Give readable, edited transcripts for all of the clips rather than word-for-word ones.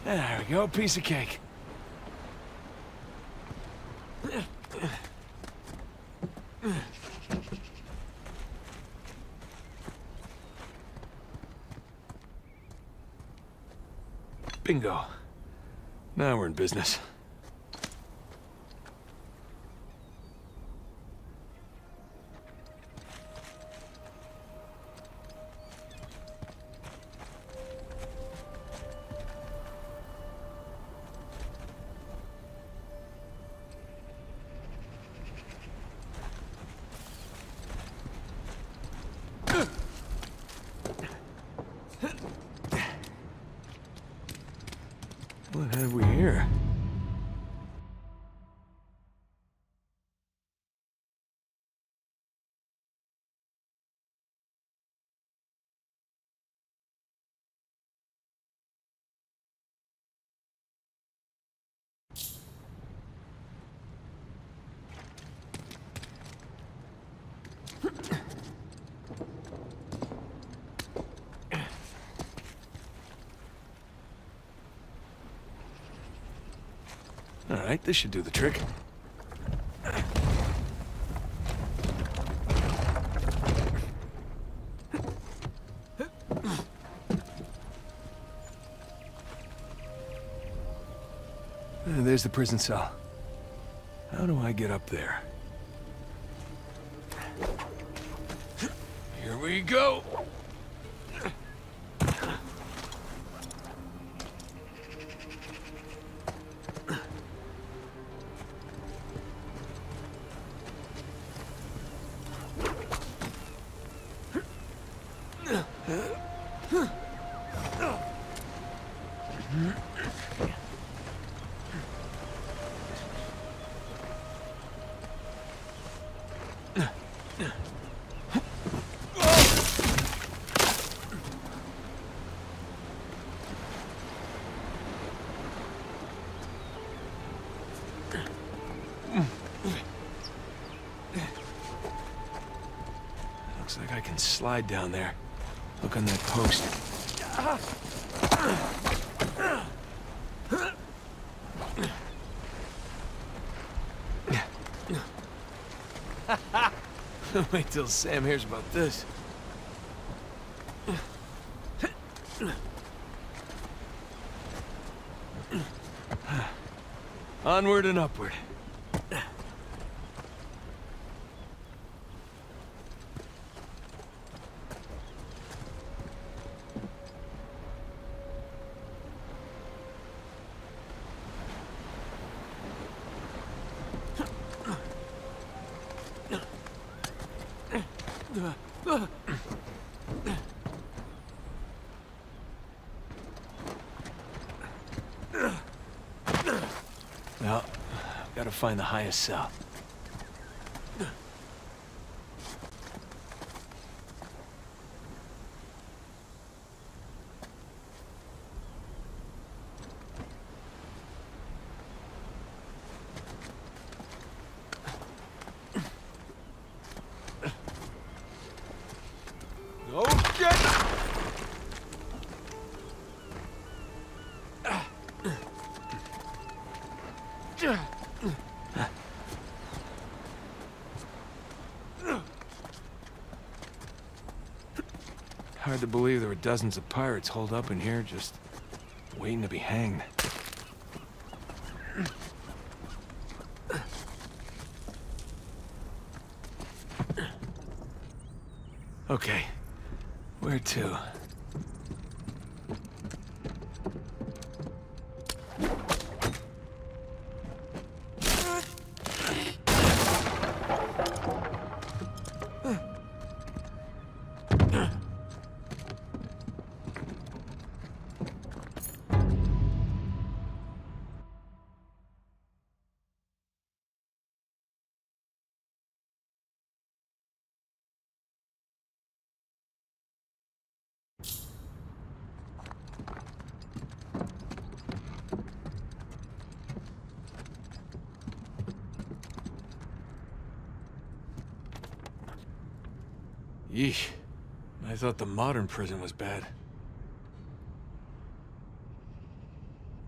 There we go, piece of cake. Bingo. Now we're in business. What have we here? All right, this should do the trick. There's the prison cell. How do I get up there? Here we go! Looks like I can slide down there. Look on that post. Wait till Sam hears about this. Onward and upward. Well, gotta find the highest cell. Oh, shit! Hard to believe there were dozens of pirates holed up in here, just waiting to be hanged. Okay, where to? Yeesh. I thought the modern prison was bad.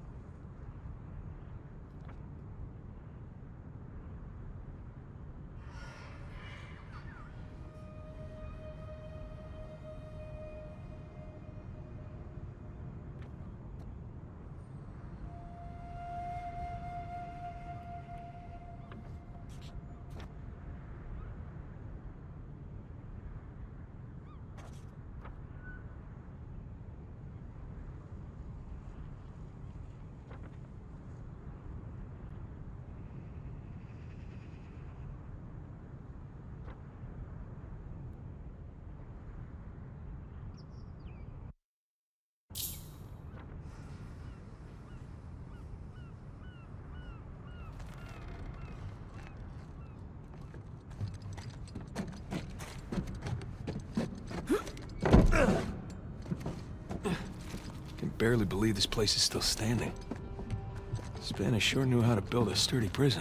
can barely believe this place is still standing. Spanish sure knew how to build a sturdy prison.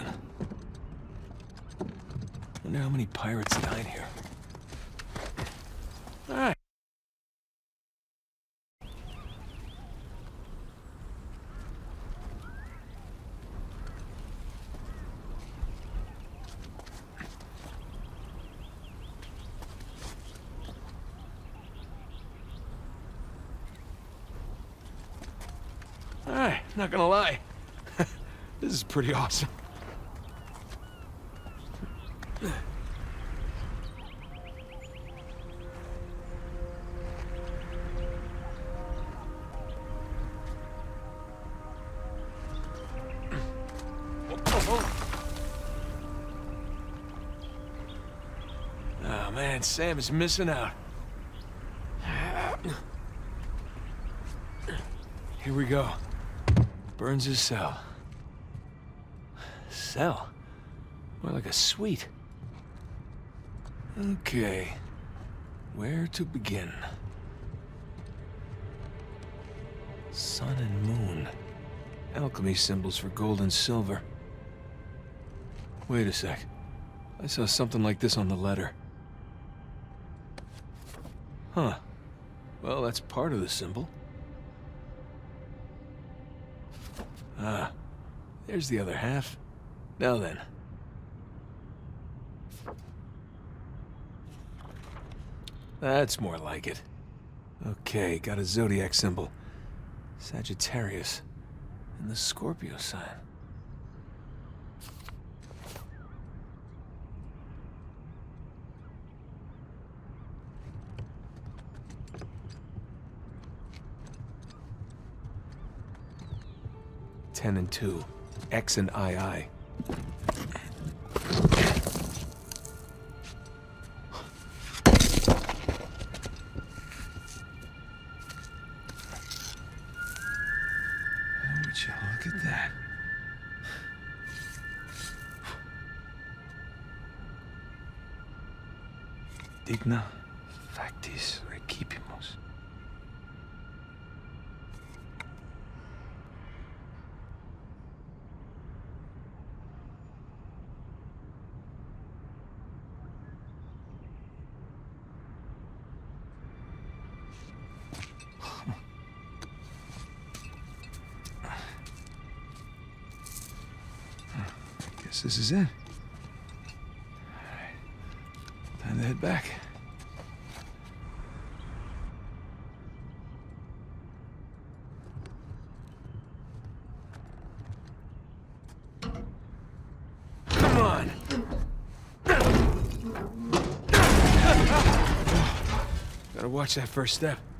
Wonder how many pirates died here. All right. Alright, not gonna lie. This is pretty awesome. Oh man, Sam is missing out. Here we go. Burns' cell. Cell? More like a suite. Okay. Where to begin? Sun and moon. Alchemy symbols for gold and silver. Wait a sec. I saw something like this on the letter. Huh. Well, that's part of the symbol. Ah, there's the other half. Now then. That's more like it. Okay, got a zodiac symbol. Sagittarius. And the Scorpio sign. Ten and 2. X and II. Would you look at that? Digna factis recipimus. Guess this is it. All right. Time to head back. Come on! Gotta watch that first step.